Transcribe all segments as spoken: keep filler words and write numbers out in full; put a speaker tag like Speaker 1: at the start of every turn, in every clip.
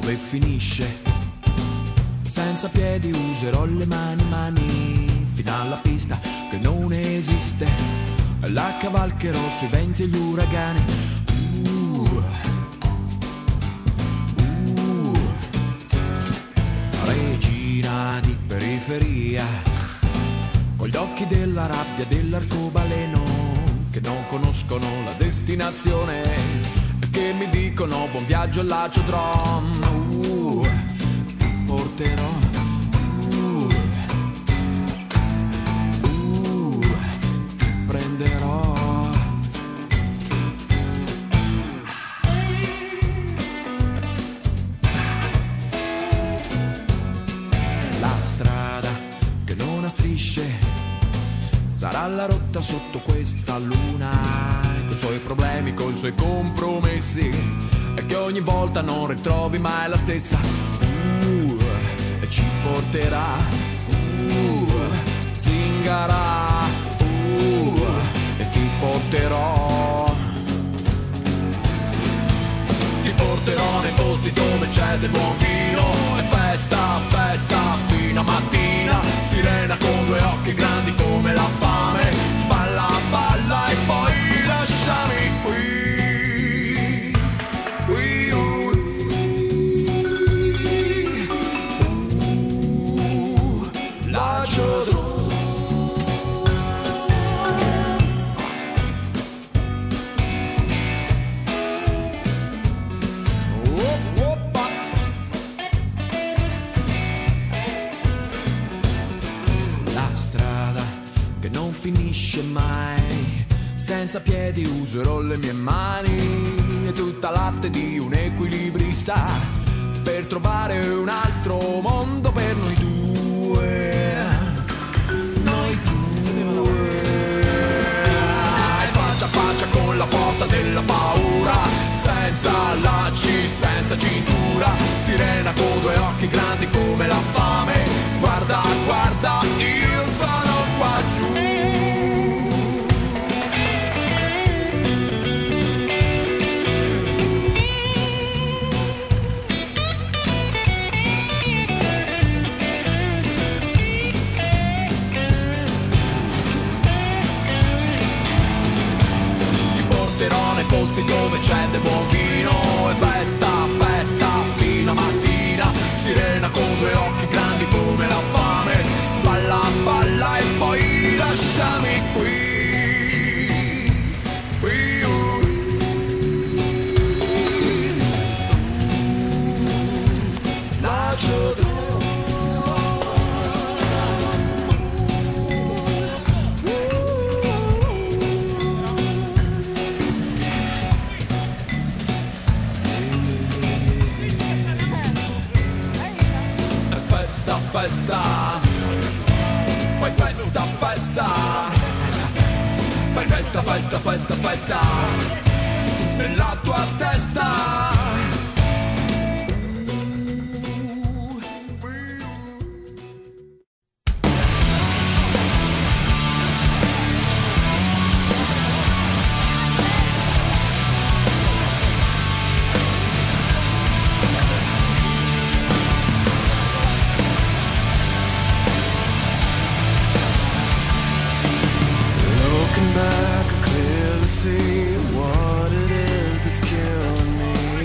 Speaker 1: dove finisce. Senza piedi userò le mani, mani, fino alla pista che non esiste. La cavalcherò sui venti e gli uragani. Uh, uh, regina di periferia, con gli occhi della rabbia dell'arcobaleno, che non conoscono la destinazione e che mi dicono buon viaggio all'aciodrom. Uh, ti porterò, uh, uh, ti prenderò. La strada che non ha strisce sarà la rotta sotto questa luna, coi suoi problemi, coi suoi compromessi, e che ogni volta non ritrovi mai la stessa. Uh, e ci porterà, uh, zingara, uh, e ti porterò. Ti porterò nei posti dove c'è del buon vino, e festa, festa fino a mattina. Sirena con due occhi grandi come la fame, balla, balla e poi lasciami qui, qui, uh, uh, lascio. Finisce mai, senza piedi userò le mie mani e tutta l'arte di un equilibrista per trovare un altro mondo per noi due, noi due. E faccia a faccia con la porta della paura, senza lacci, senza cintura. Sirena con due occhi grandi come la fame, guarda, guarda, io sono qua giù. Posti dove c'è del buon vino, e festa, festa fino a mattina. Sirena con due occhi grandi come la fame, balla, balla e poi lasciami qui, qui, uh, lascio. Festa, fai festa, festa, fai festa, festa, festa, festa, nella tua testa.
Speaker 2: See what it is that's killing me.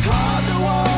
Speaker 1: hard to walk.